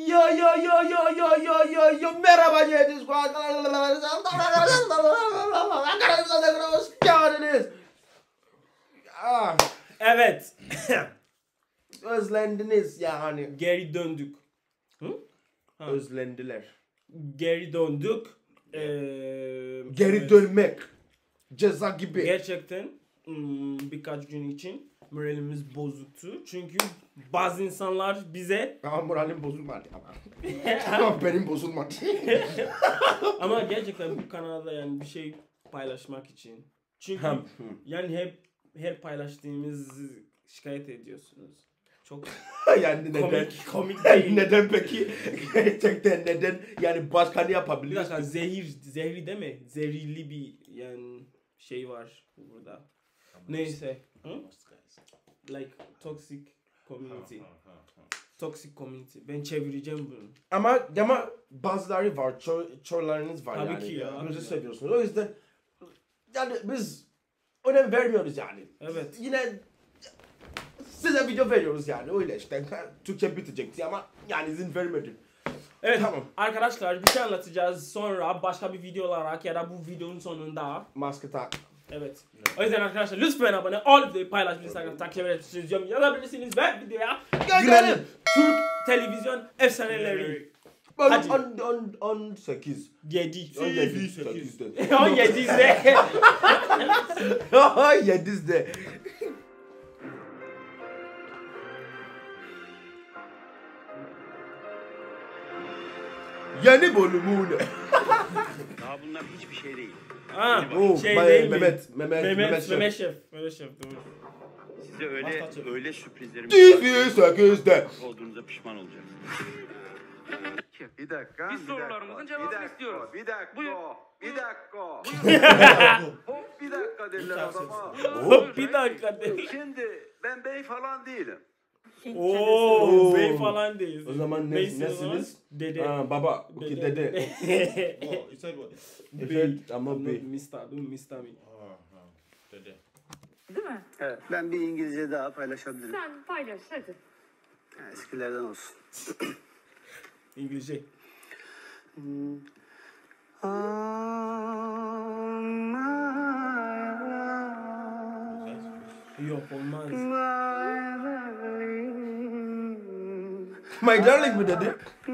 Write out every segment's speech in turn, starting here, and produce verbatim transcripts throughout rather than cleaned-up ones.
Yo yo yo yo yo yo yo yo merhaba Yedi Squad. Hoş geldiniz. Ah, Evet. özlendiniz yani. Geri döndük. Hı? Ha. Özlendiler. Geri döndük. Ee, Geri evet. dönmek. Ceza gibi. Gerçekten hmm, birkaç gün için moralimiz bozuktu. Çünkü bazı insanlar bize Ama moralim bozulmadı ama. Ama benim bozulmadı. ama gerçekten bu kanalda yani bir şey paylaşmak için. Çünkü Hem. yani hep her paylaştığımız şikayet ediyorsunuz. Çok Yani neden? komik komik değil. Neden peki? Gerçekten neden? Yani başka ne Bir yapabiliriz? dakika zehir, zehri değil mi? Zehirli bir yani şey var burada. Neyse. Hı? Like toxic community. Toxic community. Ben çevireceğim bunu. Ama ama bazıları var, çor, çorlarınız var Tabii yani. ki ya. Bizi seviyorsunuz. O yüzden yani biz önem vermiyoruz yani. Evet. Yine size video veriyoruz yani öyle işte. Türkçe bitecekti ama yani izin vermedim. Evet Tamam. arkadaşlar bir şey anlatacağız sonra başka bir video olarak ya da bu videonun sonunda. Maske tak. Evet. O yüzden arkadaşlar lütfen abone ol ve paylaşabilirsiniz, takip edebilirsiniz, yorum yazabilirsiniz ve videoya Girelim. Türk televizyon efsaneleri. Hadi. on on on sekiz. yedi. on yedi sekizde. on yedi izle. Yedizde. Yeni bölümüne. Daha bunlar hiçbir şey değil. Ha, Oo, şey Mehmet, değil mi? Mehmet, Mehmet, Mehmet, Mehmet Şef. Mehmet Şef. Mehmet Şef, doğru. Size öyle öyle sürprizlerim T V sekizde. olduğunuza pişman olacaksınız. Bir dakika. Biz bir sorularımızın dakika, cevabını bir dakika, istiyoruz. Bir dakika. Buyur. Bir dakika. Hop bir dakika dediler adama. Hop bir dakika de. Şimdi ben bey falan değilim. Oo, bey falan değil. O zaman ne, Neysin o nesiniz? zaman? Dede. Ha, baba. Dede. dede. Oh, you said what? Evet ama I'm bey. not mister Don't mister me. Oh, oh, dede. Değil mi? Evet. Ben bir İngilizce daha paylaşabilirim. Sen paylaş hadi. Yani eskilerden olsun. İngilizce. Yok olmaz. My darling mi dedi?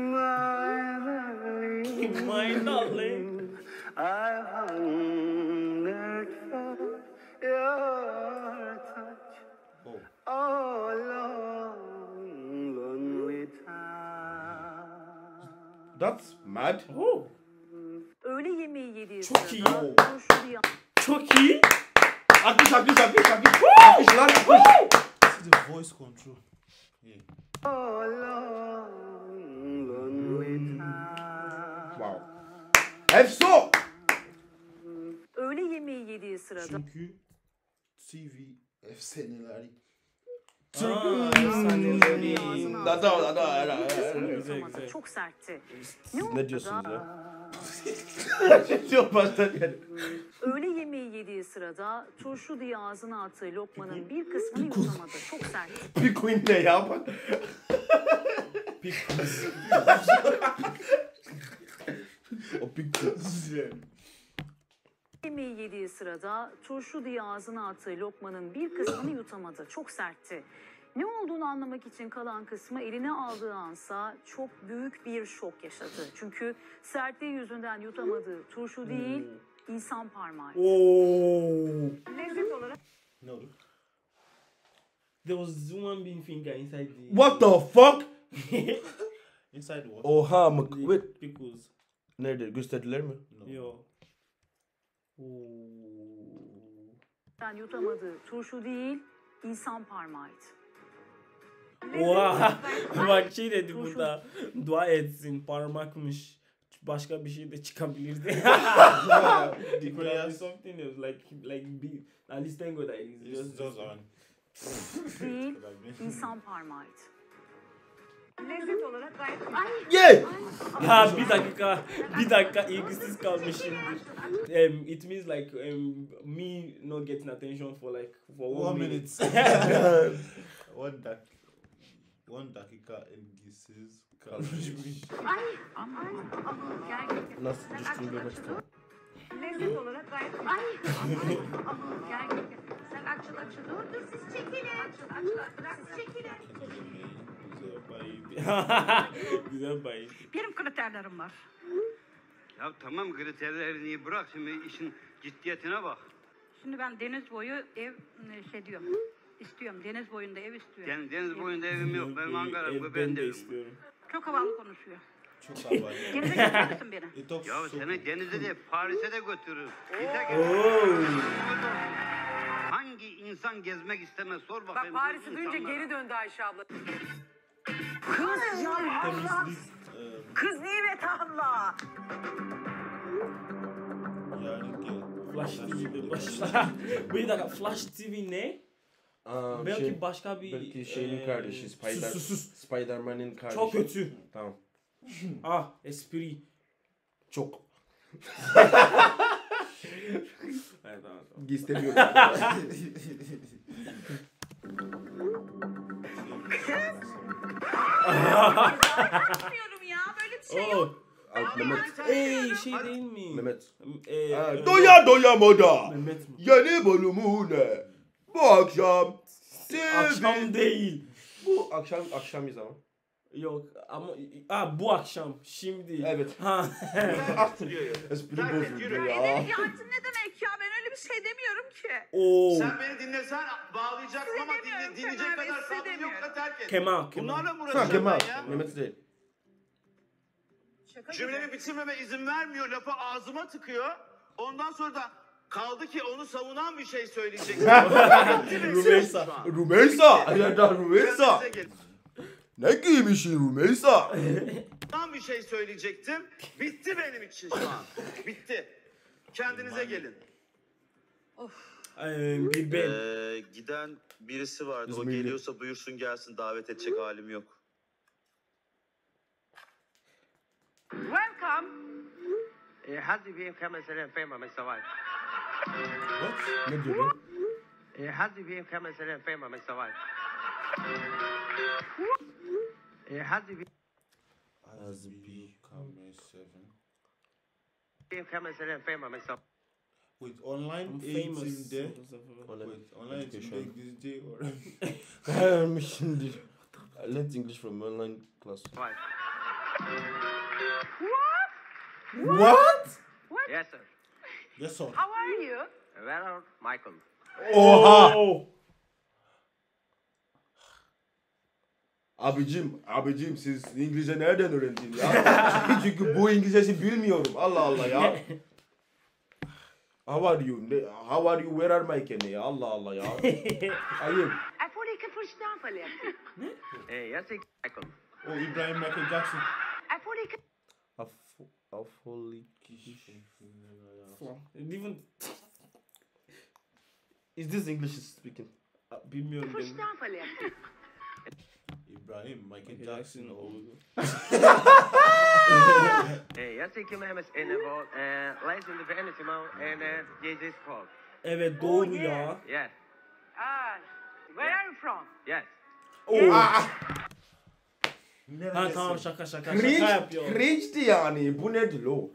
My darling. I hunger for your touch. Oh. Oh, long, lonely time. That's mad. Oh, Öğle yemeği yediği Çok sırada iyi. turşu bir çok iyi. Akış akış akış akış. Akış lan akış. See the voice control. Yeah. Oh, long, lonely time. Wow. Efso. öğle yemeği yediği sırada Çünkü T V efsaneleri. Aa, efsaneleri. Da da da da da. kısmını güzel, yutamadı. güzel. Çok sertti. Ne diyorsunuz ya? ya? Çok baştan yani. Öğle yemeği yediği sırada turşu diye ağzına attığı lokmanın bir kısmını yutamadı. Çok sertti. Bir queen ne ya bak. O big Yemeği yediği sırada turşu diye ağzına attığı lokmanın bir kısmını yutamadı. Çok sertti. Ne olduğunu anlamak için kalan kısmı eline aldığı ansa çok büyük bir şok yaşadı. Çünkü sertliği yüzünden yutamadığı turşu değil, insan parmağı. Oh. Lezzet olarak Ne oldu? There was one being finger inside the. What the fuck? Inside what? Oha mı? The Wait. pickles. Nerede? Gösterdiler mi? No. Yo. Oh. yutamadığı turşu değil, insan parmağıydı. Oha. Bak şey dedi burada. Dua etsin parmakmış. Başka bir şey de çıkabilirdi. It could have something else like like be. At least thank God that it's It's just just on. Değil, insan parmağıydı. Lezzet olarak gayet Yeah. Ha bir dakika, bir dakika ilgisiz kalmışımdır. Um, it means like um, me not getting attention for like for one, One minute. minute. What that? on dakika ilgisiz kalmış. Ay aman aman gerçekten. Nasıl düştüğünü görmek istiyorum. Lezzet olarak gayet ay aman aman gerçekten. Sen açıl açıl dur dur siz çekilin. Açıl açıl bırak siz çekilin. Güzel bayım. Güzel bayım. Benim kriterlerim var. Ya tamam kriterlerini bırak şimdi işin ciddiyetine bak. Şimdi ben deniz boyu ev e, şey diyorum. İstiyorum. Deniz boyunda ev istiyorum. Yani deniz boyunda evim yok. Benim Ankara'm Ev bu ben ben de de istiyorum. Çok havalı konuşuyor. Çok havalı. Denize götürür müsün beni? It talks Ya so seni good. denize de Paris'e de götürür. Bize Oo. Hangi insan gezmek istemez sor Bak bakayım. Paris'i bu duyunca insanlara. geri döndü Ayşe abla. Temizlik. e, Kız nimet abla. Yani gel. Flash T V'de başla. Bir dakika Flash T V ne? Aa, Belki şey, başka bir... belki şeyin eee, kardeşi, Spider, Sus sus sus. Spider-Man'in kardeşi. Çok kötü. Tamam. Ah espri. Çok. Evet tamam tamam. İstemiyorum. Bilmiyorum ya böyle bir şey yok. Oh. Al, Mehmet. Ey şey değil mi? Mehmet. Ee, Ha, e, doya doya moda. Mehmet mi? Yeni bölümüyle. Bu akşam. Akşam T V. değil. Bu akşam akşamız ama. Yok ama aa, bu akşam şimdi. Evet. Ha. Espri bozuldu ya. Edebiyatın ne demek ya? Ben öyle bir şey demiyorum ki. Oo. Sen beni dinlesen bağlayacaksın ama Hissedemiyorum, dinle, dinleyecek Kemal Bey, kadar sabrın hissedemiyorum. yoksa terk et. Kemal, Kemal. Bunlarla mı Ha uğraşacağım Kemal. ben ya? Mehmet değil. Cümlemi bitirmeme izin vermiyor, lafı ağzıma tıkıyor. Ondan sonra da kaldı ki onu savunan bir şey söyleyecek. Rümeysa. Rümeysa. Ya Rümeysa. Kendinize gelin. Ne giymişsin Rümeysa? Savunan bir şey söyleyecektim. Bitti benim için şu an. Bitti. Kendinize gelin. Ee, bir ben. Ee, giden birisi vardı. O İzmirli. geliyorsa buyursun gelsin. Davet edecek halim yok. Welcome. حد بيهم خمس آلاف فاهم من السواعد Ne diyor lan? حد بيهم خمس آلاف فاهم من السواعد حد Has become seven. بيهم خمس آلاف فاهم من السواعد Wait, online I'm eğitimde. famous. Wait, online eğitimde Education. İngilizce öğrenmek. Vermiş şimdi. Let's English from online class. What? Yes sir. Yes sir. How are you? Where are Michael? Oha! Oh. Abicim, abicim siz İngilizce nereden öğrendin ya? Çünkü bu İngilizcesi bilmiyorum. Allah Allah ya. How are you? Ne- How are you? Where are my kene ya? Allah Allah ya. Ayıp. Afolike fırstafale. Yes sir Michael. O İbrahim Michael Jackson. Afolike. Af- Afolik. Even Is this English speaking? bilmiyorum ben. Fırstafale. İbrahim Michael Jackson Jackson oldu. oldu. Yes sir Kim Hemes in the ball. Listen to the energy man and Jesus Paul. Evet doğru ya. Yes. Ah, where are you from? Yes. Oo. Aa, Ha tamam şaka şaka şaka cringe, yapıyor. cringe'di yani. Bu nedir lo?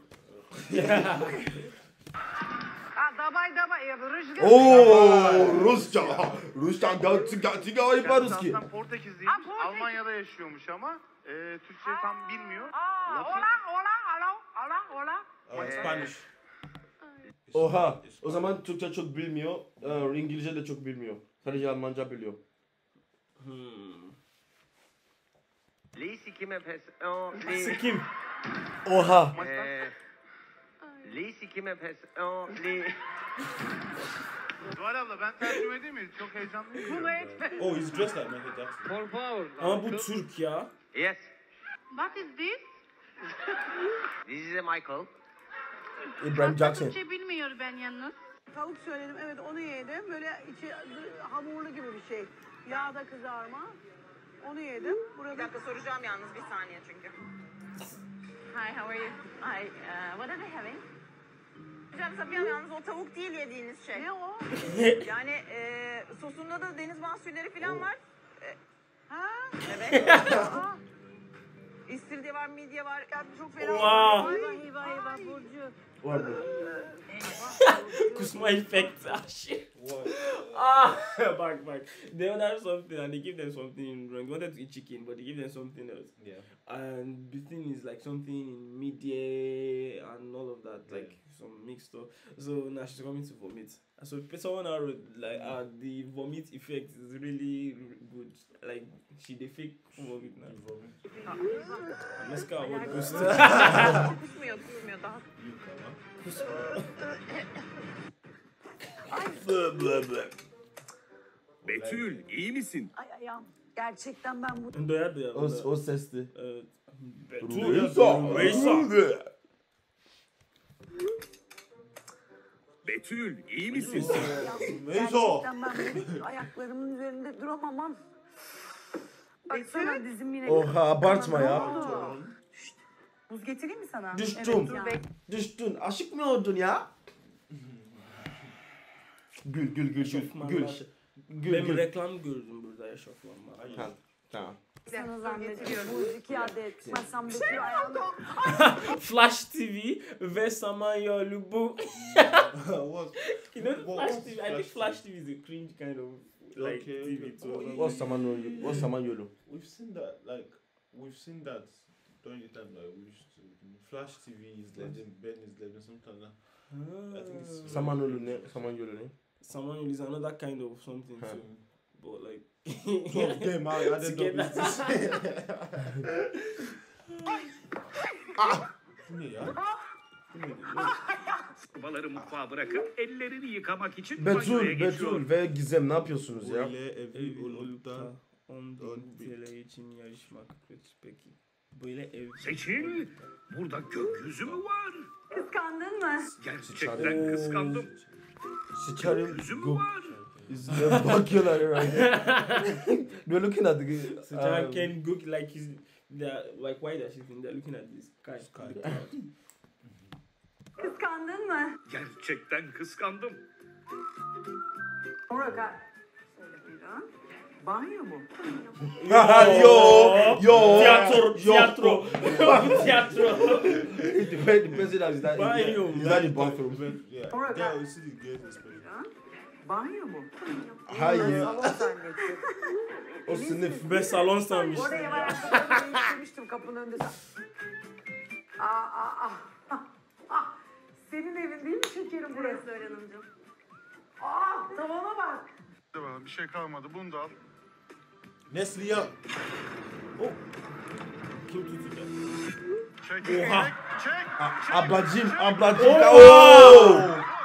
Ah, dabay dabay. Rüzgar. Oo, Rusça. Rusça geldi geldi yaparız ki. Aslında Portekizliymiş. Ha, Portekiz. Almanya'da yaşıyormuş ama e, Türkçe tam bilmiyor. Ah, Lafı- hola, hola, hello, hola, hola. Evet. Spanish. Oha. O zaman Türkçe çok bilmiyor. Ee, İngilizce de çok bilmiyor. Sadece Almanca biliyor. Hmm. Lisi Kim Hemes. Oh, Lisi. Sikim. Oha. Lisi Kim Hemes. Oh, Lisi. Zuhal abla ben tercüme edeyim mi? Çok heyecanlıyım. Bunu etme. Oh, he's dressed like Michael Jackson. Por favor. Ama bu Türk ya. Yes. What is this? This is a Michael. İbrahim Jackson. Türkçe bilmiyor ben yalnız. Tavuk söyledim, evet onu yedim. Böyle içi hamurlu gibi bir şey. Yağda kızarma. Onu yedim. Burada... Bir dakika soracağım yalnız bir saniye çünkü. Hi, how are you? Hi, uh, what are they having? Hocam Safiye Hanım, yalnız o tavuk değil yediğiniz şey. Ne o? Yani e, sosunda da deniz mahsulleri falan var. E, Ha? Evet. Aa. İstiridye var, midye var. Ya çok fena. Wow. Eyvah eyvah eyvah Burcu. Var mı? Kusma effect. Ah shit. Ah, back, back. They ordered something and they give them something wrong. They wanted to eat chicken, but they give them something else. Yeah. And the thing is like something in midday and all of that, like Yeah. some mixed stuff. So now she's coming to vomit. And so someone out wrote like, uh, the vomit effect is really r- good. Like she they fake vomit now. You vomit. Let's go. What goes Kusmuyor, kusmuyor daha. You come, Betül iyi misin? Ay ayağım. Gerçekten ben bu... Doya doya. O, o sesli. Evet. Rümeysa. Rümeysa. Betül iyi misin? Meyzo. Gerçekten ben bu ayaklarımın üzerinde duramamam. Baksana dizim yine... Oha abartma ya. oldu? Buz getireyim mi sana? Düştüm. Evet, dur bek- Düştün. Aşık mı oldun ya? Gül gül gül gül. Eşofmanlar. Gül. Gül Ben gül. reklam gördüm burada eşofmanlar. Ha, tamam. Sana zahmet. Buz iki adet. Masam bekliyor ayağımda. Flash T V ve Samanyolu bu. What? You know What- Flash T V? I think Flash T V is a cringe kind of like Okay, T V okay. too. What's Samanyolu? What's Samanyolu? We've seen that, like, we've seen that during the time that we used to. Flash T V is legend, Ben is legend, something like that. I think it's. Samanyolu ne? Samanyolu ne? Samanyolu is another kind of something Huh. too. But like Two of them, I added up Together. is this. Bu ne ya? Bu ne? Babaları mutfağa bırakıp ellerini yıkamak için banyoya Betül, geçiyor. Betül ve Gizem ne yapıyorsunuz ya? Böyle evi olukta. on bin T L için yarışmak peki. Böyle ev. Seçil, burada gökyüzü mü var? Kıskandın mı? Gerçekten kıskandım. Sıçarım. Gökyüzü mü Go- var? Yüzüne bakıyorlar herhalde. They're looking at the... So John um, can go like he's they're like why that she's they're looking at this sky. Sky. The cloud. Kıskandın mı? Gerçekten kıskandım. Murat ha. Şöyle buyurun. Banyo mu? yo, yo, Tiyatro, yo. tiyatro, tiyatro. It depends, depends on is that Banyo. is that the bathroom? Yeah. Alright. There you see the gate is pretty. Banyo mu? Hayır. Salon zannettim. O sınıf. Ben salon sanmış. Orada ev ayakkabılarımı değiştirmiştim kapının önünde. Aa, aa, aa. Ah, senin evin değil mi şekerim burası Öğren Hanımcığım? Aa, tavana bak. Bir şey kalmadı. Bunu da al. Nesli ya. Kim tutacak? Çek. Oha. Çek. Çek. A- Ablacım, ablacım. Oo. Oo.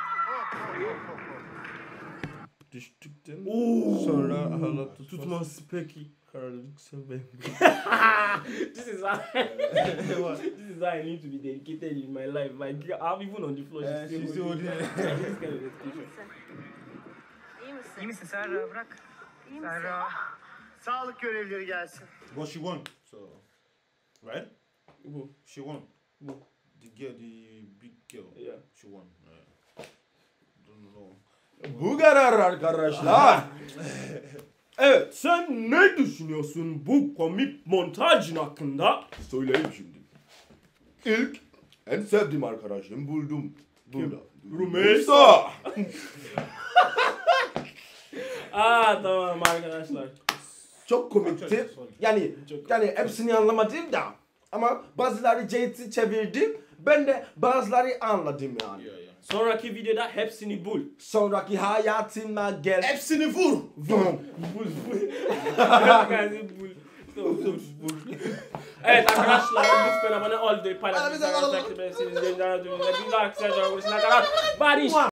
Düştükten sonra hala tutmaz. Tutmaz peki. Kararlılık seven. This is how this is how I need to be dedicated in my life. Like I'm even on the floor. Uh, She's she's still still holding there. this kind of dedication. İyi misin? İyi misin Serra? Bırak. İyi misin? Serra. Sağlık görevlileri gelsin. What she won? So, right? Who? She won. Who? The girl, the big girl. Yeah. She won. Yeah. Don't know. Bu kadar arkadaşlar. Evet, sen ne düşünüyorsun bu komik montajın hakkında? Söyleyeyim şimdi. İlk en sevdiğim arkadaşım buldum. Burada. Rümeysa. Aa tamam arkadaşlar. Çok komikti. Yani yani hepsini anlamadım da. Ama bazıları Jade'i çevirdim. Ben de bazıları anladım yani. Yeah, yeah. Sonraki videoda hepsini bul. Sonraki hayatıma gel. Hepsini vur. Vum. Bul bul. Hepsini bul. Tamam, bul bul. Evet arkadaşlar lütfen abone ol. Paylaşın. Paylaşın. Paylaşın. Paylaşın. Paylaşın. Paylaşın. Paylaşın. Paylaşın. Paylaşın. Paylaşın. Paylaşın.